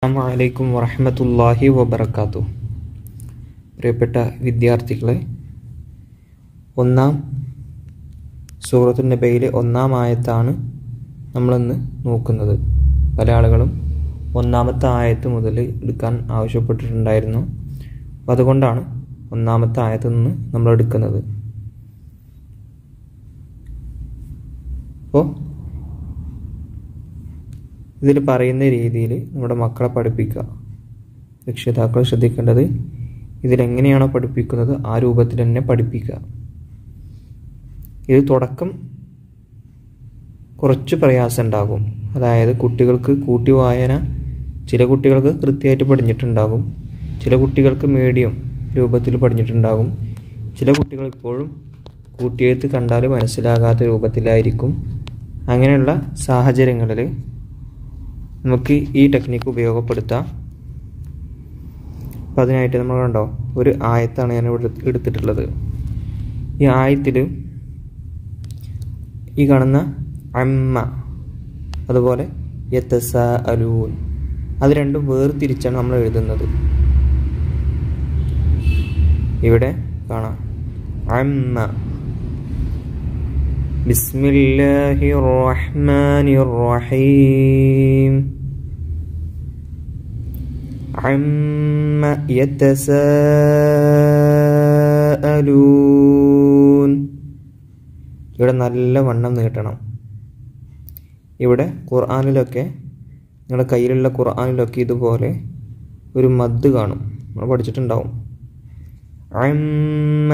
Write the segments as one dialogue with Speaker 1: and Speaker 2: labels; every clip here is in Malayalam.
Speaker 1: അസ്സലാമു വറഹ്മത്തുള്ളാഹി വബറകാതുഹു. പ്രിയപ്പെട്ട വിദ്യാർത്ഥികളെ, ഒന്നാം സൂറത്തുൻ നബയിലെ ഒന്നാം ആയത്താണ് നമ്മളിന്ന് നോക്കുന്നത്. പല ആളുകളും ഒന്നാമത്തെ ആയത്ത് മുതൽ എടുക്കാൻ ആവശ്യപ്പെട്ടിട്ടുണ്ടായിരുന്നു. അപ്പോൾ അതുകൊണ്ടാണ് ഒന്നാമത്തെ ആയത്തിൽ നിന്ന് നമ്മൾ എടുക്കുന്നത്. അപ്പോൾ ഇതിൽ പറയുന്ന രീതിയിൽ നമ്മുടെ മക്കളെ പഠിപ്പിക്കുക. രക്ഷിതാക്കൾ ശ്രദ്ധിക്കേണ്ടത് ഇതിലെങ്ങനെയാണോ പഠിപ്പിക്കുന്നത് ആ രൂപത്തിൽ തന്നെ പഠിപ്പിക്കുക. ഇത് തുടക്കം കുറച്ച് പ്രയാസം ഉണ്ടാകും. അതായത് കുട്ടികൾക്ക് കൂട്ടി വായന ചില കുട്ടികൾക്ക് കൃത്യമായിട്ട് പഠിച്ചിട്ടുണ്ടാകും, ചില കുട്ടികൾക്ക് മീഡിയം രൂപത്തിൽ പഠിച്ചിട്ടുണ്ടാകും, ചില കുട്ടികൾ ഇപ്പോഴും കൂട്ടിയെഴുത്ത് കണ്ടാൽ മനസ്സിലാകാത്ത രൂപത്തിലായിരിക്കും. അങ്ങനെയുള്ള സാഹചര്യങ്ങളിൽ നമുക്ക് ഈ ടെക്നിക്ക് ഉപയോഗപ്പെടുത്താം. അപ്പം അതിനായിട്ട് നമ്മൾ കണ്ടോ, ഒരു ആയത്താണ് ഞാൻ ഇവിടെ എടുത്തിട്ടുള്ളത്. ഈ ആയത്തിൽ ഈ കാണുന്ന അമ്മ, അതുപോലെ യതസാഅലൂൻ, അത് രണ്ടും വേർതിരിച്ചാണ് നമ്മൾ എഴുതുന്നത്. ഇവിടെ കാണാം അമ്മ, ബിസ്മില്ലാഹിർ റഹ്മാനിർ റഹീം, അമ്മ യതസാഅലൂൻ. ഇവിടെ നല്ല വണ്ണം നീട്ടണം. ഇവിടെ ഖുർആനിലൊക്കെ, നിങ്ങളുടെ കയ്യിലുള്ള ഖുർആനിലൊക്കെ ഇതുപോലെ ഒരു മദ് കാണും, നമ്മൾ പഠിച്ചിട്ടുണ്ടാവും. അമ്മ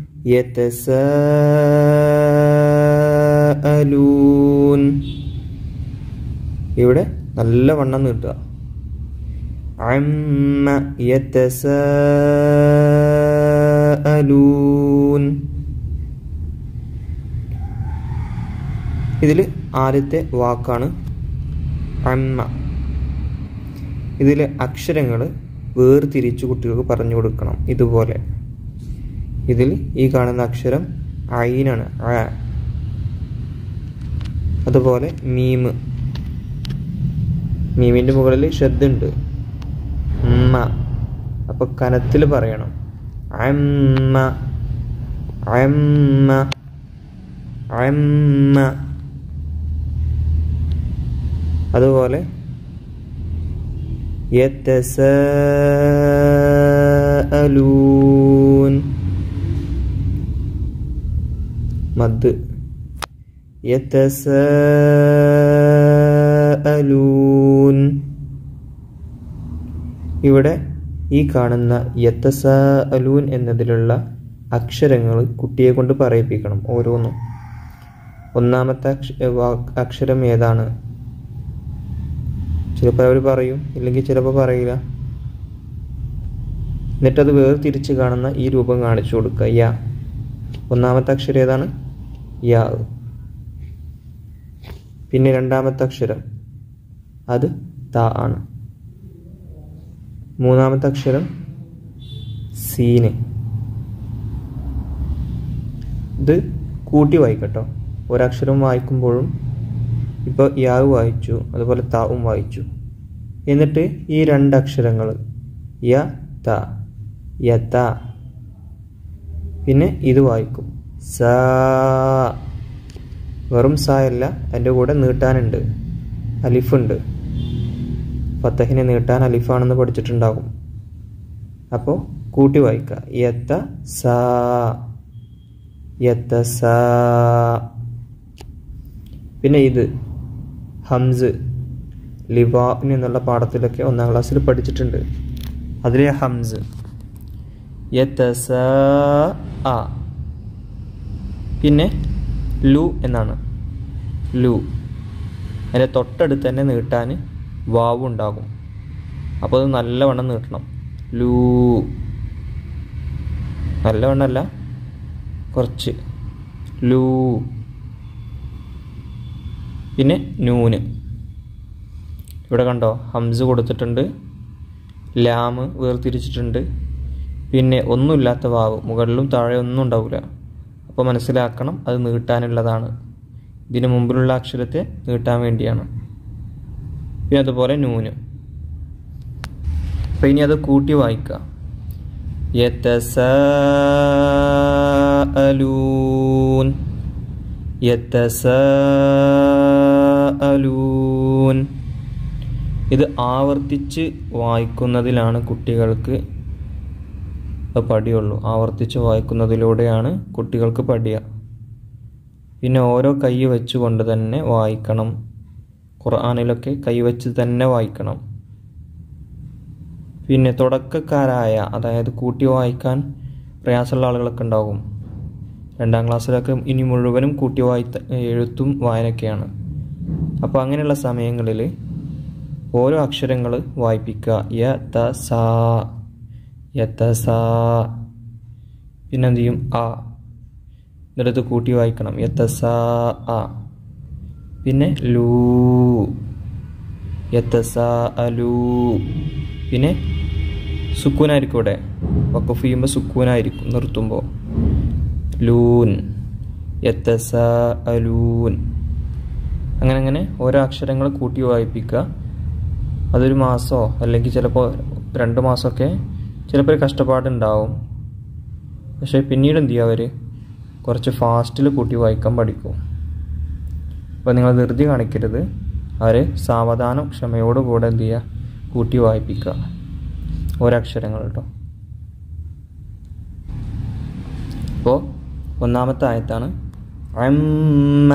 Speaker 1: യതസാഅലൂൻ, ഇവിടെ നല്ല വണ്ണം നീട്ടുക. അമ്മ യതസാഅലൂൻ. ഇതിൽ ആദ്യത്തെ വാക്കാണ് അമ്മ. ഇതിലെ അക്ഷരങ്ങൾ വേർതിരിച്ച് കുട്ടികൾക്ക് പറഞ്ഞു കൊടുക്കണം. ഇതുപോലെ ഇതിൽ ഈ കാണുന്ന അക്ഷരം ഐനാണ്, അ. അതുപോലെ മീമ്, മീമിൻ്റെ മുകളിൽ ഷദ്ദുണ്ട്, അമ്മ. അപ്പോൾ കനത്തിൽ പറയണം, അമ്മ അമ്മ അമ്മ. അതുപോലെ യതസാഅലൂൻ, മദ്, യതസാഅലൂൻ. ഇവിടെ ഈ കാണുന്ന യതസാഅലൂൻ എന്നതിലുള്ള അക്ഷരങ്ങൾ കുട്ടിയെ കൊണ്ട് പറയിപ്പിക്കണം ഓരോന്നും. ഒന്നാമത്തെ അക്ഷരം ഏതാണ്? ചിലപ്പോൾ അവർ പറയും, ഇല്ലെങ്കിൽ ചിലപ്പോൾ പറയില്ല. എന്നിട്ടത് വേർതിരിച്ച് കാണുന്ന ഈ രൂപം കാണിച്ചു കൊടുക്കുക. യാ, ഒന്നാമത്തെ അക്ഷരം ഏതാണ്? യാ. പിന്നെ രണ്ടാമത്തെ അക്ഷരം അത് ത ആണ്. മൂന്നാമത്തെ അക്ഷരം സീന്. ഇത് കൂട്ടി വായിക്കട്ടോ. ഒരക്ഷരം വായിക്കുമ്പോഴും ഇപ്പോൾ യാവ് വായിച്ചു, അതുപോലെ താവും വായിച്ചു. എന്നിട്ട് ഈ രണ്ടക്ഷരങ്ങൾ യ ത, യത. പിന്നെ ഇത് വായിക്കും സാ. വെറും സാ അല്ല, അതിൻ്റെ കൂടെ നീട്ടാനുണ്ട്, അലിഫുണ്ട്. ഫത്തഹിനെ നീട്ടാൻ അലിഫാണെന്ന് പഠിച്ചിട്ടുണ്ടാകും. അപ്പോൾ കൂട്ടി വായിക്കുക, യത സാ, യത സാ. പിന്നെ ഇത് ഹംസ്, ലിവാൻ എന്നുള്ള പാഠത്തിലൊക്കെ ഒന്നാം ക്ലാസ്സിൽ പഠിച്ചിട്ടുണ്ട്. അതിലെ ഹംസ് യതസാ ആ. പിന്നെ ലു എന്നാണ്, ലു. അതിൻ്റെ തൊട്ടടുത്ത് തന്നെ നീട്ടാൻ വാവ് ഉണ്ടാകും. അപ്പോൾ അത് നല്ലവണ്ണം നീട്ടണം. ലൂ, നല്ലവണ്ണമല്ല, കുറച്ച്, ലൂ. പിന്നെ നൂന്. ഇവിടെ കണ്ടോ, ഹംസ് കൊടുത്തിട്ടുണ്ട്, ലാമ് വേർതിരിച്ചിട്ടുണ്ട്, പിന്നെ ഒന്നുമില്ലാത്ത വാവ്, മുകളിലും താഴെ ഒന്നും ഉണ്ടാവില്ല. അപ്പോൾ മനസ്സിലാക്കണം അത് നീട്ടാനുള്ളതാണ്. ഇതിന് മുമ്പിലുള്ള അക്ഷരത്തെ നീട്ടാൻ വേണ്ടിയാണ്. പിന്നെ അതുപോലെ നൂന്. അപ്പോൾ ഇനി അത് കൂട്ടി വായിക്കാം. യതസാഅലൂൻ, യതസാഅലൂൻ. ഇത് ആവർത്തിച്ച് വായിക്കുന്നതിലാണ് കുട്ടികൾക്ക് പഠിയുള്ളൂ. ആവർത്തിച്ച് വായിക്കുന്നതിലൂടെയാണ് കുട്ടികൾക്ക് പഠിയുക. പിന്നെ ഓരോ കൈ വെച്ചുകൊണ്ട് തന്നെ വായിക്കണം. ഖുർആനിലൊക്കെ കൈവച്ച് തന്നെ വായിക്കണം. പിന്നെ തുടക്കക്കാരായ, അതായത് കൂട്ടി വായിക്കാൻ പ്രയാസമുള്ള ആളുകളൊക്കെ ഉണ്ടാകും. 2ാം ക്ലാസ്സിലൊക്കെ ഇനി മുഴുവനും കൂട്ടി എഴുത്തും വായനയൊക്കെയാണ്. അപ്പോൾ അങ്ങനെയുള്ള സമയങ്ങളിൽ ഓരോ അക്ഷരങ്ങൾ വായിപ്പിക്കുക. യതസാ, യതസാ. പിന്നെ എന്ത് ചെയ്യും? ആ. എന്നിട്ട് കൂട്ടി വായിക്കണം. യതസാ ആ. പിന്നെ ലൂ, യതസാ അലൂ. പിന്നെ സുക്കൂനായിരിക്കും ഇവിടെ. വഖഫ് ചെയ്യുമ്പോൾ സുക്കൂനായിരിക്കും നിർത്തുമ്പോൾ. ലൂൻ, യതസാ അലൂൻ. അങ്ങനെ ഓരോ അക്ഷരങ്ങൾ കൂട്ടി വായിപ്പിക്കുക. അതൊരു മാസമോ അല്ലെങ്കിൽ ചിലപ്പോൾ 2 മാസമൊക്കെ ചിലപ്പോൾ കഷ്ടപ്പാടുണ്ടാവും. പക്ഷേ പിന്നീട് എന്ത് ചെയ്യുക, അവർ കുറച്ച് ഫാസ്റ്റിൽ കൂട്ടി വായിക്കാൻ പഠിക്കും. അപ്പോൾ നിങ്ങൾ ധൃതി കാണിക്കരുത്. അവർ സാവധാനം ക്ഷമയോടുകൂടെ എന്ത് ചെയ്യുക, കൂട്ടി വായിപ്പിക്കുക ഒരക്ഷരങ്ങൾ കേട്ടോ. അപ്പോൾ 1ാമത്തെ ആയത്താണ് അമ്മ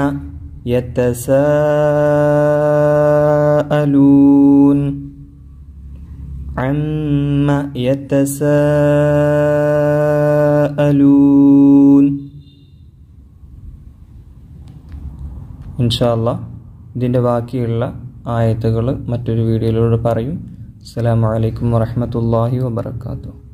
Speaker 1: യതസാഅലൂൻ, അമ്മ യതസാഅലൂൻ. ഇൻഷാ അല്ലാഹ് ഇതിൻ്റെ ബാക്കിയുള്ള ആയത്തുകൾ മറ്റൊരു വീഡിയോയിലൂടെ പറയും. അസ്സലാമു അലൈക്കും വറഹ്മത്തുള്ളാഹി വബറകാതുഹു.